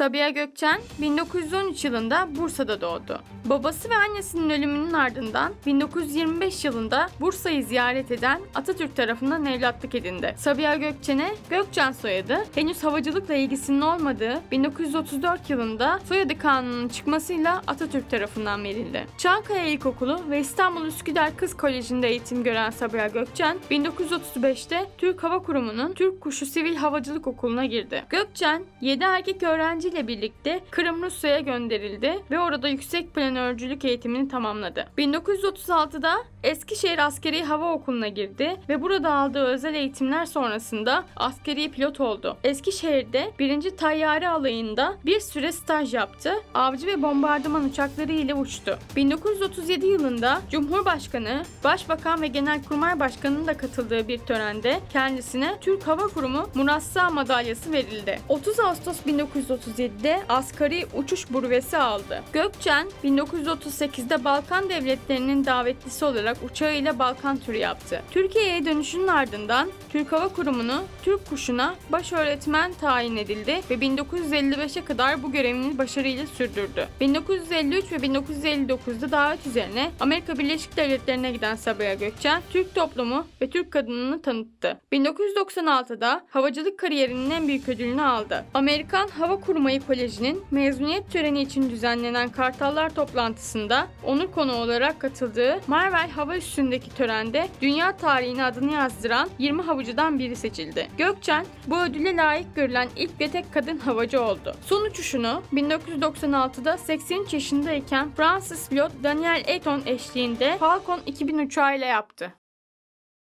Sabiha Gökçen 1913 yılında Bursa'da doğdu. Babası ve annesinin ölümünün ardından 1925 yılında Bursa'yı ziyaret eden Atatürk tarafından evlatlık edindi. Sabiha Gökçen'e Gökçen soyadı henüz havacılıkla ilgisinin olmadığı 1934 yılında soyadı kanununun çıkmasıyla Atatürk tarafından verildi. Çankaya İlkokulu ve İstanbul Üsküdar Kız Koleji'nde eğitim gören Sabiha Gökçen 1935'te Türk Hava Kurumu'nun Türk Kuşu Sivil Havacılık Okulu'na girdi. Gökçen 7 erkek öğrenciyle birlikte Kırım Rusya'ya gönderildi ve orada yüksek planörcülük eğitimini tamamladı. 1936'da Eskişehir Askeri Hava Okulu'na girdi ve burada aldığı özel eğitimler sonrasında askeri pilot oldu. Eskişehir'de 1. Tayyare Alayı'nda bir süre staj yaptı. Avcı ve bombardıman uçakları ile uçtu. 1937 yılında Cumhurbaşkanı, Başbakan ve Genelkurmay Başkanı'nın da katıldığı bir törende kendisine Türk Hava Kurumu Murassa Madalyası verildi. 30 Ağustos 1937'de asgari uçuş burvesi aldı. Gökçen 1938'de Balkan devletlerinin davetlisi olarak uçağıyla Balkan turu yaptı. Türkiye'ye dönüşünün ardından Türk Hava Kurumu'nu Türk Kuşu'na baş öğretmen tayin edildi ve 1955'e kadar bu görevini başarıyla sürdürdü. 1953 ve 1959'da davet üzerine Amerika Birleşik Devletleri'ne giden Sabiha Gökçen, Türk toplumu ve Türk kadınını tanıttı. 1996'da havacılık kariyerinin en büyük ödülünü aldı. Amerikan Hava Kurmayı Koleji'nin mezuniyet töreni için düzenlenen Kartallar toplantısında onur konuğu olarak katıldığı Marvel Hava Üssü'ndeki törende dünya tarihine adını yazdıran 20 havacıdan biri seçildi. Gökçen bu ödüle layık görülen ilk ve tek kadın havacı oldu. Son uçuşunu 1996'da 83 yaşındayken Fransız pilot Daniel Ayrton eşliğinde Falcon 2000 uçağıyla yaptı.